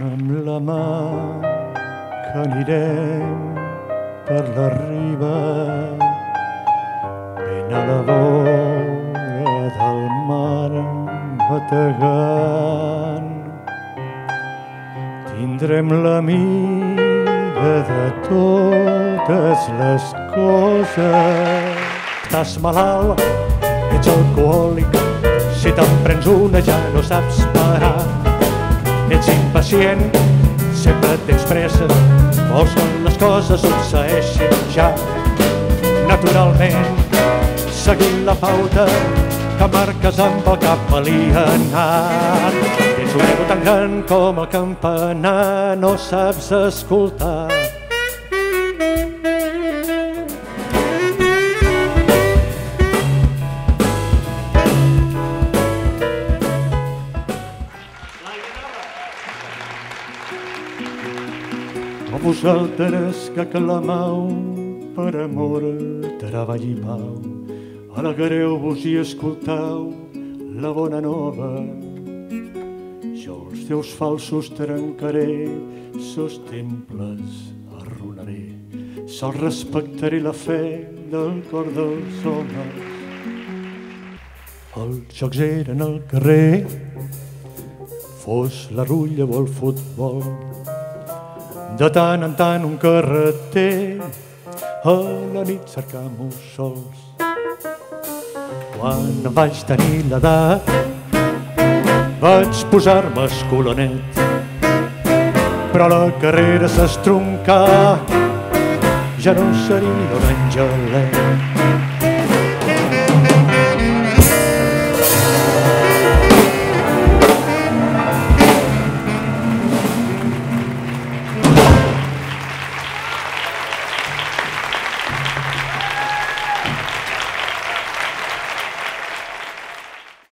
amb la mà que anirem per la riba ben a la vora del mar bategant. Tindrem la mida de totes les coses. Estàs malalt, ets alcohòlic, si te'n prens una ja no saps parar. Ets impacient, sempre tens pressa, vols que les coses succeeixin ja. Naturalment, seguint la pauta que marques amb el cap alienat. Ets un ego tan gran com el campanar, no saps escoltar. A vosaltres que clamau per amor, treball i pau, alegreu-vos i escoltau la bona nova. Jo els teus falsos trencaré, sos temples arruïnaré, sol respectaré la fe del cor dels homes. Els jocs eren al carrer, fos la rulla o el futbol. De tant en tant un carreter, a la nit cercam-nos sols. Quan vaig tenir l'edat, vaig posar-me escolonet, però la carrera s'estroncà, ja no seria un angelet.